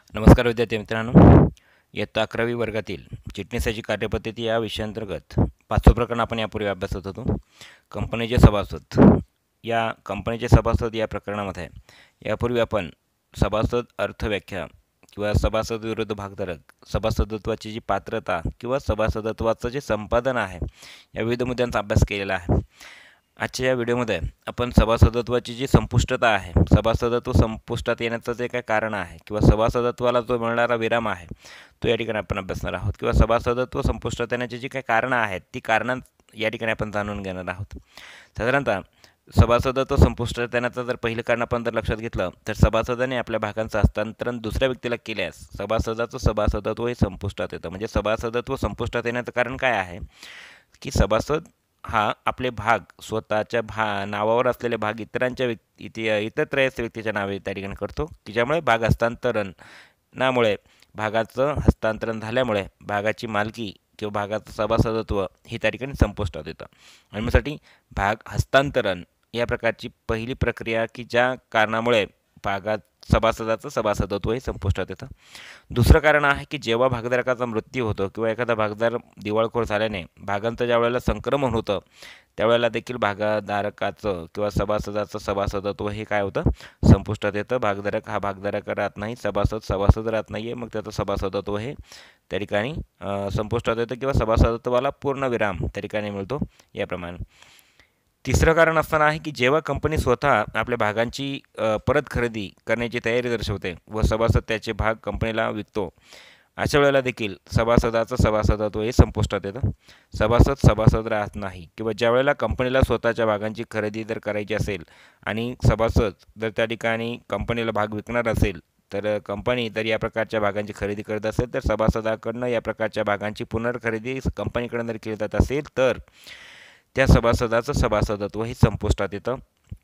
नमस्कार विद्यार्थी मित्रांनो, इयत्ता 11वी वर्गातील चिटणीसाची कार्यपद्धती या विषयाअंतर्गत 5वं प्रकरण आपण यापूर्वी अभ्यासत होतो. कंपनीचे सभासद. या कंपनीचे सभासद या प्रकरणामध्ये यापूर्वी आपण सभासद अर्थव्याख्या किंवा सभासद विरुद्ध भागधारक, सभासदत्वाची जी पात्रता किंवा सभासदत्वाचं जे संपादन आहे, या विविध मुद्द्यांचा अभ्यास केलेला आहे. आजच्या या व्हिडिओमध्ये आपण सभासदत्वाची जी संपुष्टता आहे, सभासदत्व संपुष्टात येण्याचं जे काय कारण आहे किंवा सभासदत्वाला जो मिळणारा विराम आहे तो या ठिकाणी आपण अभ्यासणार आहोत. किंवा सभासदत्व संपुष्टात येण्याची जी काही कारणं आहेत ती कारणं या ठिकाणी आपण जाणून घेणार आहोत. साधारणतः सभासदत्व संपुष्टात येण्याचं जर पहिलं कारण आपण जर लक्षात घेतलं तर सभासदाने आपल्या भागांचं हस्तांतरण दुसऱ्या व्यक्तीला केल्यास सभासदाचं सभासदत्व हे संपुष्टात येतं. म्हणजे सभासदत्व संपुष्टात येण्याचं कारण काय आहे की सभासद हा आपले भाग स्वतःच्या नावावर असलेले भाग इतर त्रयस्थ व्यक्तीच्या नावे त्या ठिकाणी करतो, की ज्यामुळे भाग हस्तांतरणामुळे भागाचं हस्तांतरण झाल्यामुळे भागाची मालकी किंवा भागाचं सभासदत्व हे त्या ठिकाणी संपुष्टात येतं. आणि यासाठी भाग हस्तांतरण या प्रकारची पहिली प्रक्रिया की ज्या कारणामुळे भागात सभासदाचं सभासदत्व हे संपुष्टात येतं. दुसरं कारण आहे की जेव्हा भागधारकाचा मृत्यू होतो किंवा एखादा भागधारक दिवाळखोर झाल्याने भागांचं ज्या वेळेला संक्रमण होतं त्यावेळेला देखील भागधारकाचं किंवा सभासदाचं सभासदत्व हे काय होतं, संपुष्टात येतं. भागधारक हा भागधारक राहत नाही, सभासद राहत नाही आहे, मग त्याचं सभासदत्व हे त्या ठिकाणी संपुष्टात येतं किंवा सभासदत्वाला पूर्णविराम त्या ठिकाणी मिळतो. याप्रमाणे तिसरं कारण असताना आहे की जेव्हा कंपनी स्वतः आपल्या भागांची परत खरेदी करण्याची तयारी दर्शवते व सभासद त्याचे भाग कंपनीला विकतो, अशा वेळेला देखील सभासदाचं सभासदत्व हे संपुष्टात येतं. सभासद राहत नाही किंवा ज्या वेळेला कंपनीला स्वतःच्या भागांची खरेदी जर करायची असेल आणि सभासद जर त्या ठिकाणी कंपनीला भाग विकणार असेल तर कंपनी जर या प्रकारच्या भागांची खरेदी करत असेल तर सभासदाकडनं या प्रकारच्या भागांची पुनर्खरेदी कंपनीकडनं जर केली जात असेल तर त्या सभासदाचं सभासदत्व हे संपुष्टात येतं.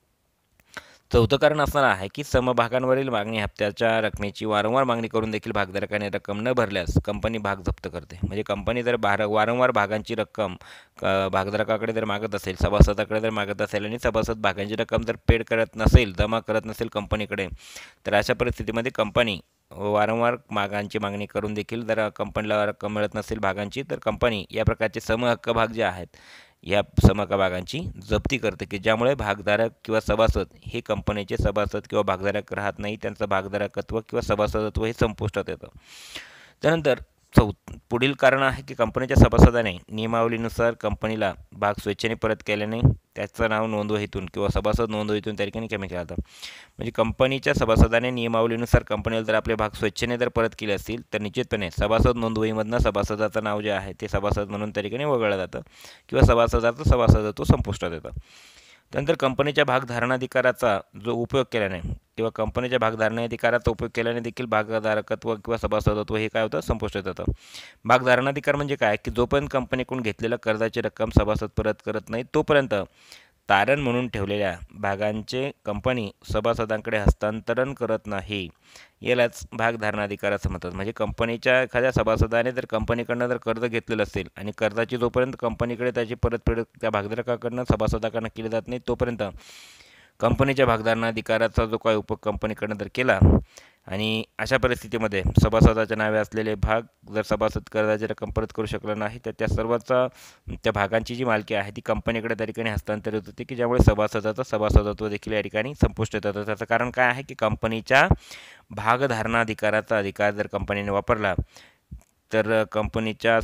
चौथं कारण असणार आहे की समभागांवरील मागणी हप्त्याच्या रकमेची वारंवार मागणी करून देखील भागधारकाने रक्कम न भरल्यास कंपनी भाग जप्त करते. म्हणजे कंपनी जर वारंवार भागांची रक्कम भागधारकाकडे जर मागत असेल, सभासदाकडे जर मागत असेल आणि सभासद भागांची रक्कम जर पेड करत नसेल, जमा करत नसेल कंपनीकडे, तर अशा परिस्थितीमध्ये कंपनी वारंवार मागांची मागणी करून देखील जर कंपनीला रक्कम मिळत नसेल भागांची, तर कंपनी या प्रकारचे समहक्क भाग जे आहेत या समहक्क भागांची जप्ती करते, की ज्यामुळे भागधारक किंवा सभासद हे कंपनीचे सभासद किंवा भागधारक राहत नाही, त्यांचं भागधारकत्व किंवा सभासदत्व हे संपुष्टात येतं. त्यानंतर पुढील कारण आहे की कंपनीच्या सभासदाने नियमावलीनुसार कंपनीला भाग स्वेच्छेने परत केल्याने त्याचं नाव नोंदवहीतून किंवा सभासद नोंदवहीतून त्या ठिकाणी कमी केलं जातं. म्हणजे कंपनीच्या सभासदाने नियमावलीनुसार कंपनीला जर आपले भाग स्वेच्छेने जर परत केले असतील तर निश्चितपणे सभासद नोंदवहीमधनं सभासदाचं नाव जे आहे ते सभासद म्हणून त्या ठिकाणी वगळलं जातं किंवा सभासदाचं सभासदत्व संपुष्टात येतं. त्यानंतर कंपनीच्या भागधारणाधिकाराचा जो उपयोग केल्याने किंवा कंपनीच्या भागधारणाधिकाराचा उपयोग केल्याने देखील भागधारकत्व किंवा सभासदत्व हे काय होतं, संपुष्टात येतं. भागधारणाधिकार म्हणजे काय की जोपर्यंत कंपनीकडून घेतलेल्या कर्जाची रक्कम सभासद परत करत नाही तोपर्यंत तारण म्हणून ठेवलेल्या भागांचे कंपनी सभासदांकडे हस्तांतरण करत नाही, यालाच भागधारणाधिकार म्हणतात. म्हणजे कंपनीच्या एखाद्या सभासदाने जर कंपनीकडनं जर कर्ज घेतलेलं असेल आणि कर्जाची जोपर्यंत कंपनीकडे त्याची परतफेड त्या भागधारकाकडनं सभासदाकडनं केली जात नाही तोपर्यंत कंपनीच्या भागधारणाधिकाराचा जो काही उपयोग कंपनीकडनं जर केला आणि अशा परिस्थितीमध्ये सभासदाच्या नावे असलेले भाग जर सभासद कर्जाची रक्कम परत करू शकला नाही तर त्या भागांची जी मालकी आहे ती कंपनीकडे त्या ठिकाणी हस्तांतरित होते, की ज्यामुळे सभासदाचं सभासदत्व देखील या ठिकाणी संपुष्टात येतं. त्याचं कारण काय आहे की कंपनीच्या भागधारणाधिकाराचा अधिकार जर कंपनीने वापरला तर कंपनीच्या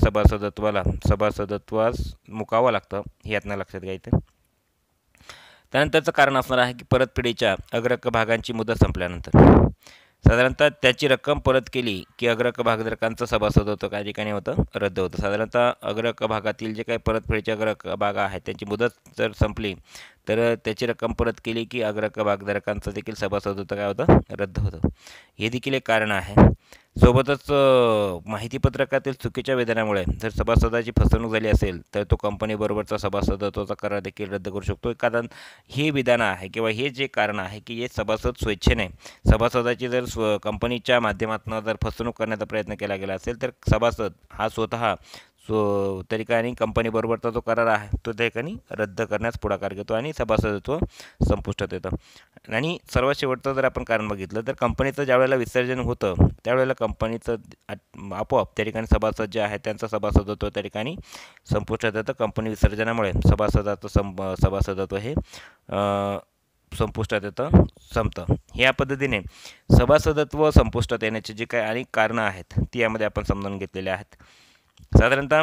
सभासदत्वास मुकावं लागतं, हे यातनं लक्षात घ्यायचं. त्यानंतरचं कारण असणार आहे की परतफेडीच्या अग्रहक्क भागांची मुदत संपल्यानंतर साधारणतः त्याची रक्कम परत केली की अग्रहक्क भागधारकांचं सभासदत्व काही ठिकाणी होतं, रद्द होतं. साधारणतः अग्रहक्क भागातील जे काही परतफेडीचे अग्रहक्क भाग आहेत त्यांची मुदत जर संपली तर त्याची रक्कम परत केली की अग्रहक्क भागधारकांचं देखील सभासदत्व काय होतं, रद्द होतं. हे देखील एक कारण आहे. सोबतच माहितीपत्रकातील चुकीच्या विधानामुळे जर सभासदाची फसवणूक झाली असेल तर तो कंपनीबरोबरचा सभासदत्वाचा करार देखील रद्द करू शकतो. कारण हे विधान आहे किंवा हे जे कारण आहे की हे सभासद स्वेच्छेने सभासदाची जर कंपनीच्या माध्यमातून जर फसवणूक करण्याचा प्रयत्न केला गेला असेल तर सभासद हा स्वतः त्या ठिकाणी कंपनीबरोबरचा जो करार आहे तो त्या ठिकाणी रद्द करण्यास पुढाकार घेतो आणि सभासदत्व संपुष्टात येतं. आणि सर्वात शेवटचं जर आपण कारण बघितलं तर कंपनीचं ज्यावेळेला विसर्जन होतं त्यावेळेला कंपनीचं आपोआप त्या ठिकाणी सभासद जे आहे त्यांचं सभासदत्व त्या ठिकाणी संपुष्टात येतं. कंपनी विसर्जनामुळे सभासदत्व हे संपुष्टात येतं, संपतं. ह्या पद्धतीने सभासदत्व संपुष्टात येण्याची जी काही अनेक कारणं आहेत ती यामध्ये आपण समजून घेतलेली आहेत. साधारणतः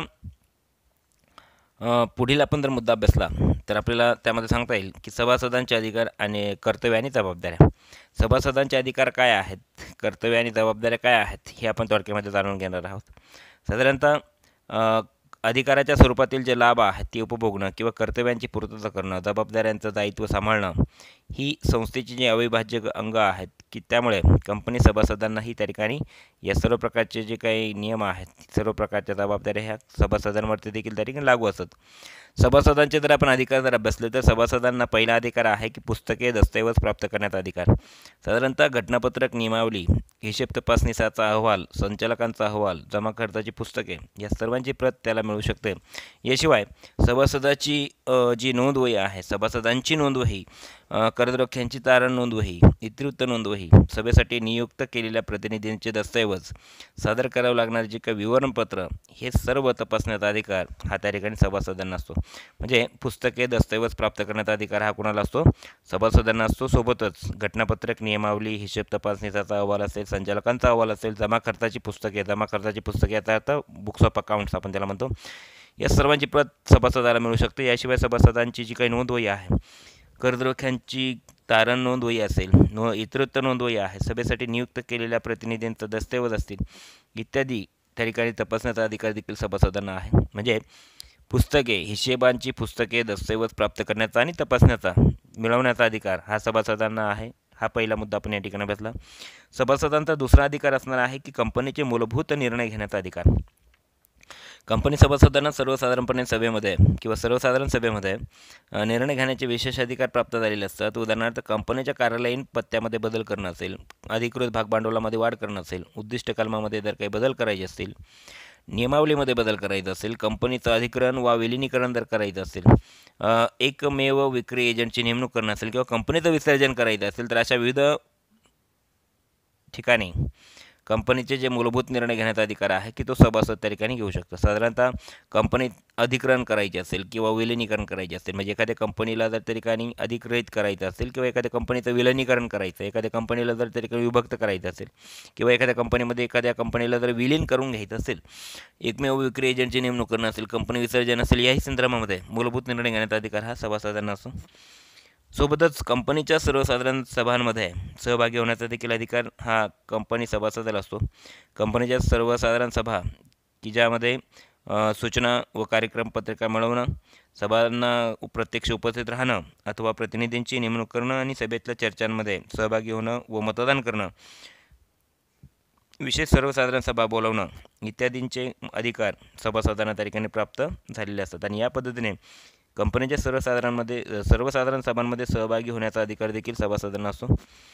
पुढील आपण जर मुद्दा अभ्यासला तर आपल्याला त्यामध्ये सांगता येईल की सभासदांचे अधिकार आणि कर्तव्य आणि जबाबदाऱ्या. सभासदांचे अधिकार काय आहेत, कर्तव्य आणि जबाबदाऱ्या काय आहेत हे आपण थोडक्यामध्ये जाणून घेणार आहोत. साधारणतः अधिकाराच्या स्वरूपातील जे लाभ आहेत ते उपभोगणं किंवा कर्तव्यांची पूर्तता करणं, जबाबदाऱ्यांचं दायित्व सांभाळणं ही संस्थेची जी अविभाज्य अंग आहेत की त्यामुळे कंपनी सभासदांनाही त्या ठिकाणी या सर्व प्रकारचे जे काही नियम आहेत, सर्व प्रकारच्या जबाबदाऱ्या ह्या सभासदांवरती देखील त्या ठिकाणी लागू असतात. सभासदांचे जर आपण अधिकार जर अभ्यासले तर सभासदांना पहिला अधिकार आहे की पुस्तके दस्तऐवज प्राप्त करण्याचा अधिकार. साधारणतः घटनापत्रक, नियमावली, हिशेब तपासणीचा अहवाल, संचालकांचा अहवाल, जमा खर्चाची पुस्तके या सर्वांची प्रत त्याला मिळू शकते. याशिवाय सभासदाची जी नोंदवही आहे, सभासदांची नोंदवही, करद्रोख्यांची तारण नोंदवही, इतिवृत्त नोंदवही, सभेसाठी नियुक्त केलेल्या प्रतिनिधींचे दस्तऐवज, सादर करावं लागणारे जे काही विवरणपत्र हे सर्व तपासण्याचा अधिकार हा त्या ठिकाणी सभासदांना असतो. म्हणजे पुस्तके दस्तऐवज प्राप्त करण्याचा अधिकार हा कोणाला असतो, सभासदांना असतो. सोबतच घटनापत्रक, नियमावली, हिशेब तपासणीचा अहवाल असेल, संचालकांचा अहवाल असेल, जमा खर्चाची पुस्तके याचा अर्थ बुक्स ऑफ अकाउंट्स आपण त्याला म्हणतो, या सर्वांची प्रत सभासदाला मिळू शकते. याशिवाय सभासदांची जी काही नोंदवही आहे, करद्रोख्यांची तारण नोंदवही असेल, इतरत्र नोंदवही आहे, सभेसाठी नियुक्त केलेल्या प्रतिनिधींचा दस्तऐवज असतील इत्यादी त्या ठिकाणी तपासण्याचा अधिकार देखील सभासदांना आहे. म्हणजे पुस्तके, हिशेबांची पुस्तके दस्तऐवज प्राप्त करण्याचा आणि तपासण्याचा, मिळवण्याचा अधिकार हा सभासदांना आहे. हा पहिला मुद्दा आपण या ठिकाणी अभ्यासला. सभासदांचा दुसरा अधिकार असणार आहे की कंपनीचे मूलभूत निर्णय घेण्याचा अधिकार. कंपनी सभासदांना सर्वसाधारण सभेमध्ये निर्णय घेण्याचे विशेष अधिकार प्राप्त झालेले असतात. उदाहरणार्थ कंपनीच्या कार्यालयीन पत्त्यामध्ये बदल करणं असेल, अधिकृत भागभांडवलामध्ये वाढ करणं असेल, उद्दिष्ट कलमामध्ये जर काही बदल करायचे असतील, नियमावलीमध्ये बदल करायचा असेल, कंपनीचं अधिग्रहण वा विलिनीकरण जर करायचं असेल, एकमेव विक्री एजंटची नेमणूक करणं असेल किंवा कंपनीचं विसर्जन करायचं असेल तर अशा विविध ठिकाणी कंपनीचे जे मूलभूत निर्णय घेण्याचा अधिकार आहे की तो सभासद त्या ठिकाणी घेऊ शकतो. साधारणतः कंपनीत अधिग्रहण करायचे असेल किंवा विलिनीकरण करायचे असेल, म्हणजे एखाद्या कंपनीला जर त्या ठिकाणी अधिग्रहित करायचं असेल किंवा एखाद्या कंपनीचं विलिनीकरण करायचं, एखाद्या कंपनीला जर त्या ठिकाणी विभक्त करायचं असेल किंवा एखाद्या कंपनीला जर विलीन करून घ्यायचं असेल, एकमेव विक्री एजंटची नेमणूक करणं असेल, कंपनी विसर्जन असेल, याही संदर्भामध्ये मूलभूत निर्णय घेण्याचा अधिकार हा सभासदांना असतो. सोबतच कंपनीच्या सर्वसाधारण सभांमध्ये सहभागी होण्याचा देखील अधिकार हा कंपनी सभासदाला असतो. कंपनीच्या सर्वसाधारण सभा की ज्यामध्ये सूचना व कार्यक्रम पत्रिका मिळवणं, सभांना प्रत्यक्ष उपस्थित राहणं अथवा प्रतिनिधींची नेमणूक करणं आणि सभेतल्या चर्चांमध्ये सहभागी होणं व मतदान करणं, विशेष सर्वसाधारण सभा बोलावणं इत्यादींचे अधिकार सभासदांना त्या ठिकाणी प्राप्त झालेले असतात. आणि या पद्धतीने कंपनीच्या सर्वसाधारण सभांमध्ये सहभागी होण्याचा अधिकार देखील सभासदांना असतो.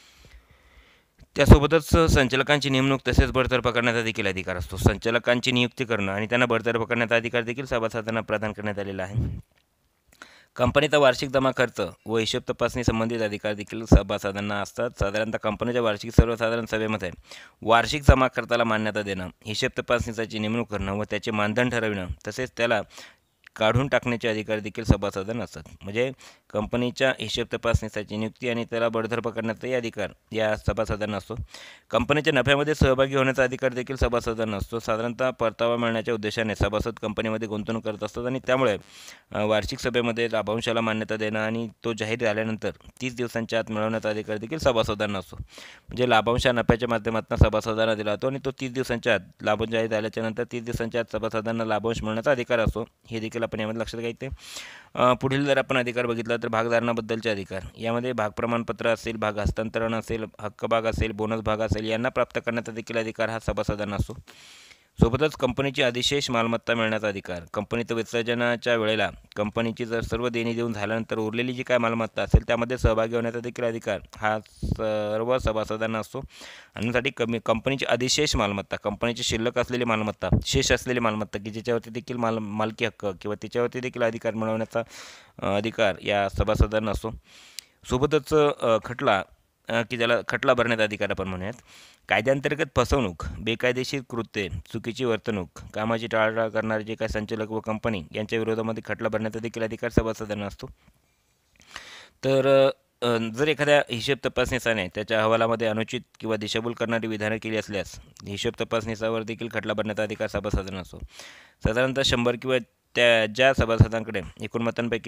त्यासोबतच संचालकांची नेमणूक तसेच बडतर्फ करण्याचा देखील अधिकार असतो. संचालकांची नियुक्ती करणं आणि त्यांना बडतर्फ करण्याचा अधिकार देखील सभासदांना प्रदान करण्यात आलेला आहे. कंपनीचा वार्षिक जमा खर्च व हिशोब तपासणी संबंधित अधिकार देखील सभासदांना असतात. साधारणतः कंपनीच्या वार्षिक सर्वसाधारण सभेमध्ये वार्षिक जमा खर्चाला मान्यता देणं, हिशेब तपासणीची नेमणूक करणं व त्याचे मानदंड ठरविणं तसेच त्याला काढून टाकण्याचे अधिकार देखील सभासदांना असतात. म्हणजे कंपनीच्या हिशेब तपासणीसाठी नियुक्ती आणि त्याला बडतर्फ करण्याचाही अधिकार या सभासदांना असतो. कंपनीच्या नफ्यामध्ये सहभागी होण्याचा अधिकार देखील सभासदांना असतो. साधारणतः परतावा मिळण्याच्या उद्देशाने सभासद कंपनीमध्ये गुंतवणूक करत असतात आणि त्यामुळे वार्षिक सभेमध्ये लाभांशाला मान्यता देणं आणि तो जाहीर झाल्यानंतर 30 दिवसांच्या आत मिळवण्याचा अधिकार देखील सभासदांना असतो. म्हणजे लाभांश नफ्याच्या माध्यमातून सभासदांना दिला जातो आणि तो 30 दिवसांच्या आत लाभांश जाहीर झाल्याच्या नंतर 30 दिवसांच्या आत सभासदांना लाभांश मिळण्याचा अधिकार असतो. हे देखील आपण यामध्ये लक्षात घ्यायचे. पुढील जर आपण अधिकार बघितला तर भागधारणाबद्दलचे अधिकार. यामध्ये भाग प्रमाणपत्र असेल, भाग हस्तांतरण असेल, हक्क भाग असेल, बोनस भाग असेल यांना प्राप्त करण्याचा देखील अधिकार हा सभासदांना असतो. सोबतच कंपनीची अधिशेष मालमत्ता मिळण्याचा अधिकार. कंपनीत विसर्जनाच्या वेळेला कंपनीची जर सर्व देणी देऊन झाल्यानंतर उरलेली जी काय मालमत्ता असेल त्यामध्ये सहभागी होण्याचा देखील अधिकार हा सर्व सभासदांना असतो. आणि साठी कंपनीची अधिशेष मालमत्ता, कंपनीची शिल्लक असलेली मालमत्ता, शेष असलेली मालमत्ता की ज्याच्यावरती देखील मालकी हक्क किंवा त्याच्यावरती देखील अधिकार मिळवण्याचा अधिकार या सभासदांना असतो. सोबतच खटला की ज्याला खटला भरण्याचा अधिकार आपण म्हणूयात. कायद्याअंतर्गत फसवणूक, बेकायदेशीर कृत्ये, चुकीची वर्तणूक, कामाची टाळाटाळ करणारे जे काही संचालक व कंपनी यांच्या विरोधामध्ये खटला भरण्याचा देखील अधिकार सभासदांना असतो. तर जर एखाद्या हिशेब तपासणीसाने त्याच्या अहवालामध्ये अनुचित किंवा दिशाभूल करणारी विधानं केली असल्यास हिशेब तपासणीसावर देखील खटला भरण्याचा अधिकार सभासदांना असतो. साधारणतः 100 किंवा ज्या सभासदांकडे एकूण मतांपैकी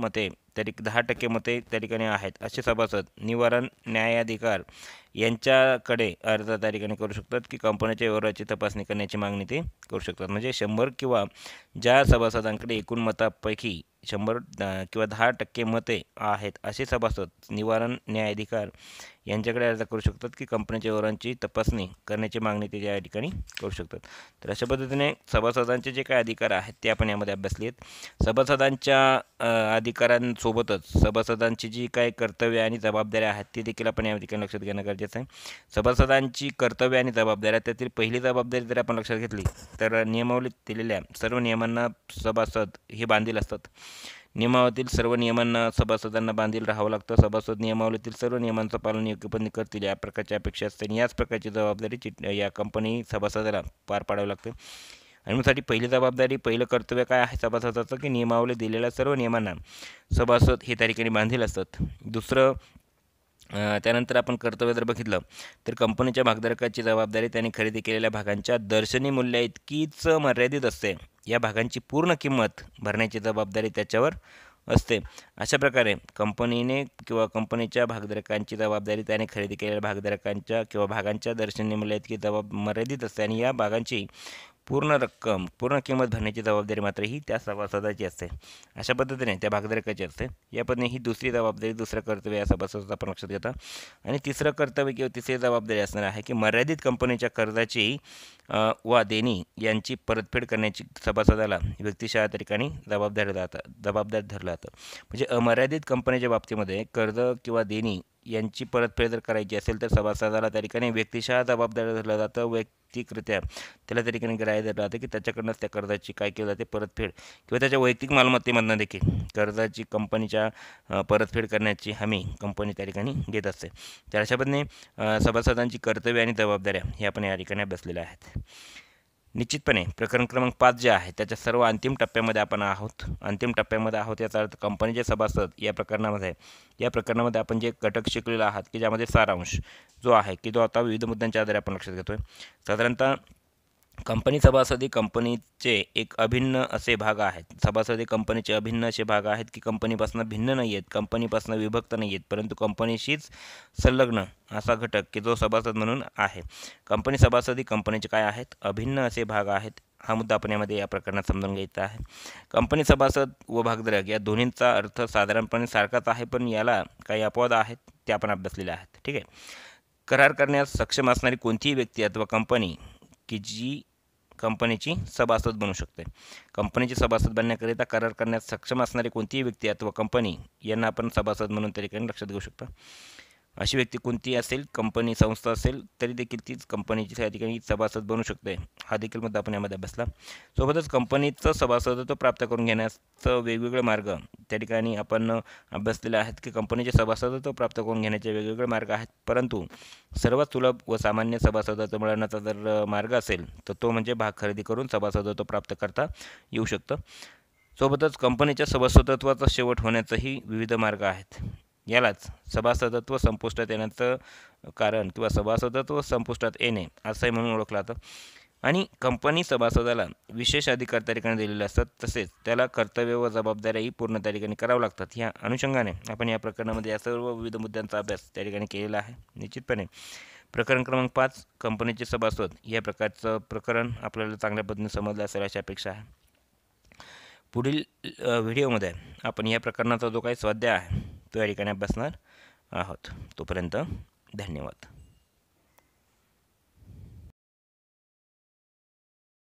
10% मते त्या ठिकाणी आहेत असे सभासद निवारण न्यायाधिकार यांच्याकडे अर्ज त्या ठिकाणी करू शकतात की कंपनीच्या व्यवहाराची तपासणी करण्याची मागणी ते करू शकतात. म्हणजे 100 किंवा ज्या सभासदांकडे एकूण मतापैकी 100 किंवा 10% मते आहेत असे सभासद निवारण न्यायाधिकार यांच्याकडे अर्ज करू शकतात की कंपनीच्या व्यवहारांची तपासणी करण्याची मागणी ते या ठिकाणी करू शकतात. तर अशा पद्धतीने सभासदांचे जे काही अधिकार आहेत ते आपण यामध्ये अभ्यासले आहेत. सभासदांच्या अधिकारांसोबतच सभासदांची जी काही कर्तव्य आणि जबाबदाऱ्या आहेत ती देखील आपण या ठिकाणी लक्षात घेणं गरजेचं आहे. सभासदांची कर्तव्य आणि जबाबदाऱ्या त्यातील पहिली जबाबदारी जर आपण लक्षात घेतली तर नियमावलीत दिलेल्या सर्व नियमांना सभासद हे बांधील असतात. नियमावलीतील सर्व नियमांना सभासदांना बांधील राहावं लागतं. सभासद नियमावलीतील सर्व नियमांचं पालन योग्यपणे करतील या प्रकारची अपेक्षा असते आणि याच प्रकारची जबाबदारी या कंपनी सभासदाला पार पाडावी लागते. आणि यासाठी पहिली जबाबदारी, पहिलं कर्तव्य काय आहे सभासदाचं की नियमावली दिलेल्या सर्व नियमांना सभासद हे त्या ठिकाणी बांधील असतात. दुसरं त्यानंतर आपण कर्तव्य जर बघितलं तर कंपनीच्या भागधारकाची जबाबदारी त्यांनी खरेदी केलेल्या भागांच्या दर्शनी मूल्याइतकीच मर्यादित असते. या भागांची पूर्ण किंमत भरण्याची जबाबदारी त्याच्यावर असते. अशा प्रकारे कंपनीने किंवा कंपनीच्या भागधारकांची जबाबदारी त्याने खरेदी केलेल्या भागधारकांच्या किंवा भागांच्या दर्शनी मूल्याइतकी मर्यादित असते आणि या भागांची पूर्ण किंमत भरण्याची जबाबदारी मात्र ही त्या सभासदाची असते. अशा पद्धतीने त्या भागधारकाची असते. या पद्धतीने ही दुसरी जबाबदारी, दुसरं कर्तव्य या सभासदाचा आपण लक्षात घेता. आणि तिसरं कर्तव्य किंवा तिसरी जबाबदारी असणार आहे की मर्यादित कंपनीच्या कर्जाची वा देणी यांची परतफेड करण्याची सभासदाला व्यक्तिशः त्या ठिकाणी जबाबदार धरलं जातं. म्हणजे अमर्यादित कंपनीच्या बाबतीमध्ये कर्ज किंवा देणी यांची परतफेड जर करायची असेल तर सभासदाला त्या ठिकाणी व्यक्तिशः जबाबदार धरलं जातं. वैयक्तिकरित्या त्याला त्या ठिकाणी ग्राह्य धरलं जातं की त्याच्याकडनंच त्या कर्जाची काय केलं जाते परतफेड किंवा त्याच्या वैयक्तिक मालमत्तेमधनं देखील कर्जाची कंपनीच्या परतफेड करण्याची हमी कंपनी त्या ठिकाणी घेत असते. तर अशा पद्धतीने सभासदांची कर्तव्य आणि जबाबदाऱ्या हे आपण या ठिकाणी अभ्यासलेल्या आहेत. निश्चितपणे प्रकरण क्रमांक 5 जे आहे त्याच्या सर्व अंतिम टप्प्यामध्ये आपण आहोत. याचा अर्थ कंपनीचे सभासद या प्रकरणामध्ये आपण जे घटक शिकलेला आहात की ज्यामध्ये सारांश जो आहे की तो आता विविध मुद्द्यांच्या आधारे आपण लक्षात घेतोय. साधारणतः कंपनी सभासद कंपनीचे एक अभिन्न असे भाग आहेत. सभासद कंपनीचे अभिन्न असे भाग आहेत की कंपनीपासून भिन्न नाही आहेत, कंपनीपासून विभक्त नाही आहेत, परंतु कंपनीशीच संलग्न असा घटक की जो सभासद म्हणून आहे. कंपनी सभासद कंपनीचे काय आहेत, अभिन्न असे भाग आहेत. हा मुद्दा आपण या प्रकरणात समजून घ्यायचा आहे. कंपनी सभासद व भागधारक या दोन्हींचा अर्थ साधारणपणे सारखाच आहे, पण याला काही अपवाद आहेत ते आपण अभ्यासलेले आहेत. ठीक आहे. करार करण्यास सक्षम असणारी कोणतीही व्यक्ती अथवा कंपनी की जी कंपनीची सभासद बनू शकते. कंपनीची सभासद बनण्याकरिता करार करण्यास सक्षम असणारी कोणतीही व्यक्ती अथवा कंपनी यांना आपण सभासद म्हणून त्या ठिकाणी लक्षात घेऊ शकतो. अशी व्यक्ती कोणती असेल, कंपनी संस्था असेल तरी देखील तीच कंपनीची त्या ठिकाणी सभासद बनू शकते. हा देखील मुद्दा आपण यामध्ये अभ्यासला. सोबतच कंपनीचं सभासदत्व प्राप्त करून घेण्याचं वेगवेगळे मार्ग त्या ठिकाणी आपण अभ्यासलेले आहेत की कंपनीचे सभासदत्व प्राप्त करून घेण्याचे वेगवेगळे मार्ग आहेत, परंतु सर्वात सुलभ व सामान्य सभासदत्व मिळवण्याचा जर मार्ग असेल तर तो म्हणजे भाग खरेदी करून सभासदत्व प्राप्त करता येऊ शकतं. सोबतच कंपनीच्या सभासदत्वाचा शेवट होण्याचंही विविध मार्ग आहेत. यालाच सभासदत्व संपुष्टात येण्याचं कारण किंवा सभासदत्व संपुष्टात येणे असंही म्हणून ओळखलं जातं. आणि कंपनी सभासदाला विशेष अधिकार त्या ठिकाणी दिलेले असतात, तसेच त्याला कर्तव्य व जबाबदाऱ्याही पूर्ण त्या ठिकाणी करावं लागतात. ह्या अनुषंगाने आपण या प्रकरणामध्ये या सर्व विविध मुद्द्यांचा अभ्यास त्या ठिकाणी केलेला आहे. निश्चितपणे प्रकरण क्रमांक 5 कंपनीचे सभासद या प्रकारचं प्रकरण आपल्याला चांगल्या पद्धतीने समजलं असेल अशी अपेक्षा आहे. पुढील व्हिडिओमध्ये आपण या प्रकरणाचा जो काही स्वाध्याय आहे तो या ठिकाणी अभ्यासणार आहोत. तोपर्यंत धन्यवाद.